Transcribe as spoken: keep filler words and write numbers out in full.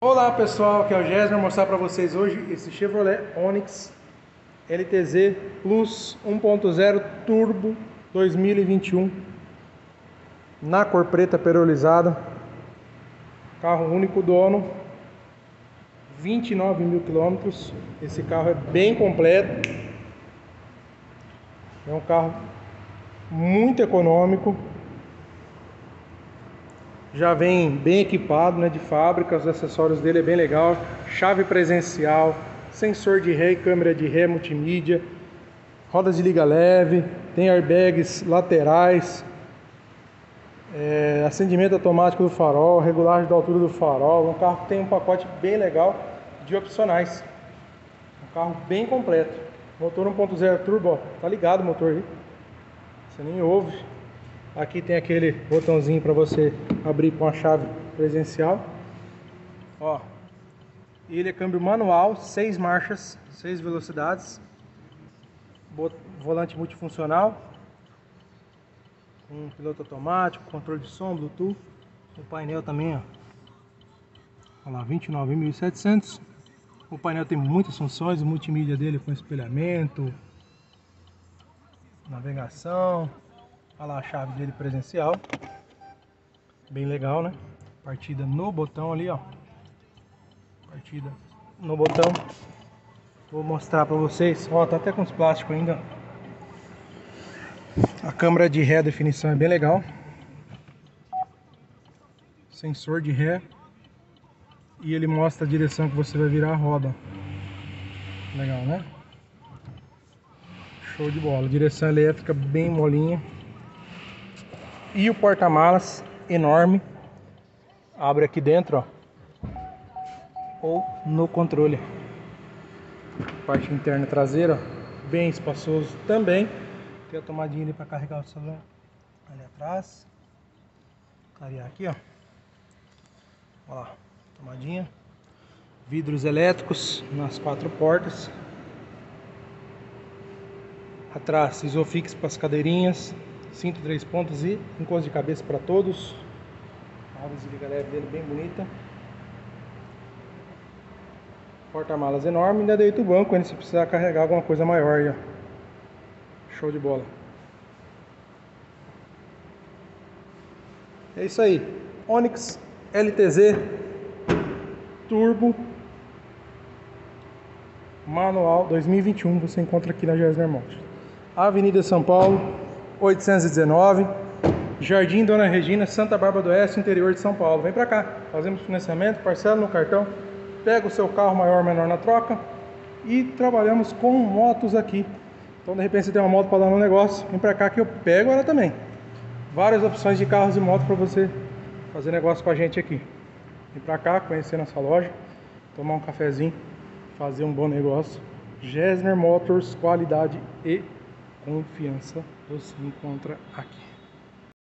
Olá pessoal, aqui é o Gésner, vou mostrar para vocês hoje esse Chevrolet Onix L T Z Plus um ponto zero Turbo dois mil e vinte e um na cor preta perolizada, carro único dono, vinte e nove mil quilômetros. Esse carro é bem completo, é um carro muito econômico. Já vem bem equipado, né, de fábrica, os acessórios dele é bem legal, chave presencial, sensor de ré e câmera de ré multimídia, rodas de liga leve, tem airbags laterais, é, acendimento automático do farol, regulagem da altura do farol. Um carro que tem um pacote bem legal de opcionais, um carro bem completo. Motor um ponto zero turbo, ó, tá ligado o motor aí, você nem ouve. Aqui tem aquele botãozinho para você abrir com a chave presencial. Ó, ele é câmbio manual, seis marchas, seis velocidades, volante multifuncional, com piloto automático, controle de som, Bluetooth. O painel também, ó, olha lá, vinte e nove mil e setecentos. O painel tem muitas funções, o multimídia dele com espelhamento, navegação. Olha lá a chave dele presencial, bem legal, né? Partida no botão ali, ó. Partida no botão. Vou mostrar pra vocês. Ó, tá até com os plásticos ainda. A câmera de ré, a definição é bem legal. Sensor de ré. E ele mostra a direção que você vai virar a roda. Legal, né? Show de bola. Direção elétrica bem molinha. E o porta-malas enorme. Abre aqui dentro, ó, ou no controle. Parte interna traseira, ó, bem espaçoso também. Tem a tomadinha ali para carregar o celular ali atrás. Clarear aqui, ó. Olha lá, tomadinha. Vidros elétricos nas quatro portas. Atrás, Isofix para as cadeirinhas. Cinto três pontos e encosto de cabeça para todos. A roda de liga leve dele bem bonita. Porta-malas enorme, ainda deita o banco se precisar carregar alguma coisa maior aí, ó. Show de bola. É isso aí. Onix L T Z Turbo manual dois mil e vinte e um, você encontra aqui na Gésner Motors. Avenida São Paulo, oitocentos e dezenove, Jardim Dona Regina, Santa Bárbara do Oeste, interior de São Paulo. Vem pra cá, fazemos financiamento, parcela no cartão, pega o seu carro maior ou menor na troca e trabalhamos com motos aqui. Então de repente você tem uma moto para dar no negócio, vem pra cá que eu pego ela também. Várias opções de carros e motos para você fazer negócio com a gente aqui. Vem pra cá, conhecer nossa loja, tomar um cafezinho, fazer um bom negócio. Gésner Motors, qualidade e confiança você encontra aqui.